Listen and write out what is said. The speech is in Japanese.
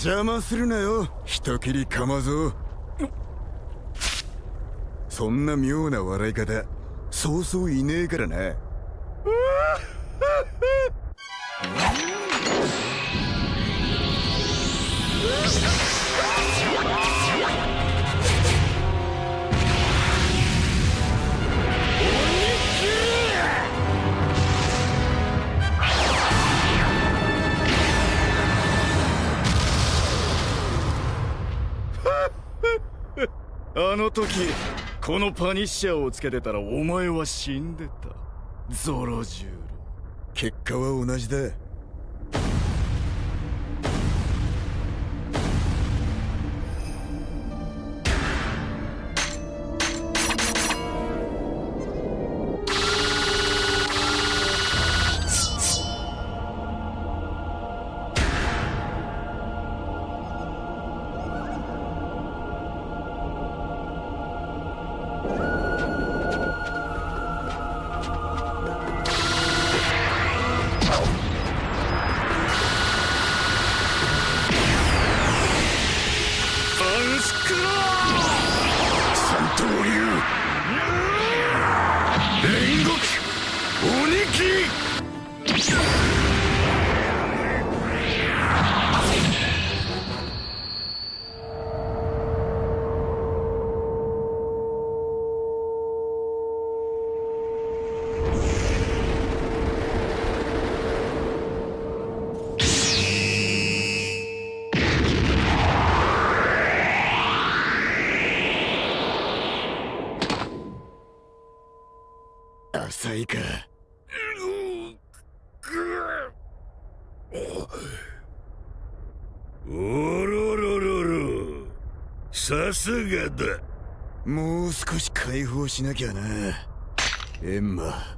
邪魔するなよ、人斬りかまぞ。そんな妙な笑い方そうそういねえからな。 あの時このパニッシャーをつけてたらお前は死んでた。ゾロジュール。 結果は同じだ。三刀流煉獄鬼木。浅いか。 おろろろろ、さすがだ。 もう少し解放しなきゃな、エンマ。